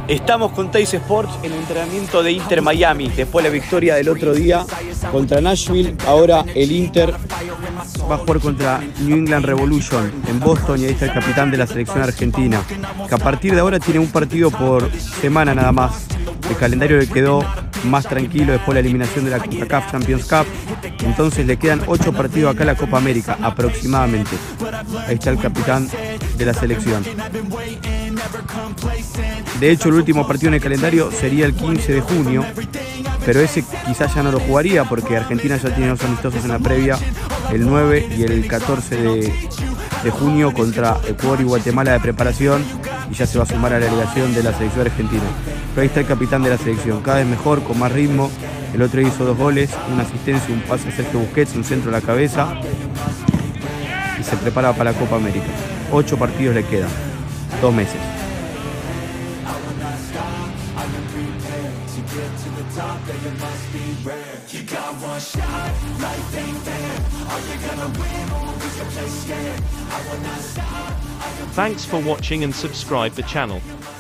Estamos con Teis Sports en el entrenamiento de Inter Miami. Después de la victoria del otro día contra Nashville, ahora el Inter va a jugar contra New England Revolution en Boston, y ahí está el capitán de la selección argentina, que a partir de ahora tiene un partido por semana nada más. El calendario le quedó más tranquilo después de la eliminación de la CONCACAF Champions Cup. Entonces le quedan 8 partidos acá en la Copa América, aproximadamente. Ahí está el capitán de la selección. De hecho, el último partido en el calendario sería el 15 de junio, pero ese quizás ya no lo jugaría porque Argentina ya tiene 2 amistosos en la previa, el 9 y el 14 de junio contra Ecuador y Guatemala de preparación, y ya se va a sumar a la delegación de la selección argentina. Pero ahí está el capitán de la selección, cada vez mejor, con más ritmo. El otro hizo 2 goles, una asistencia, un pase a Sergio Busquets, un centro a la cabeza, y se prepara para la Copa América. 8 partidos le quedan, 2 meses. Thanks for watching and subscribe the channel.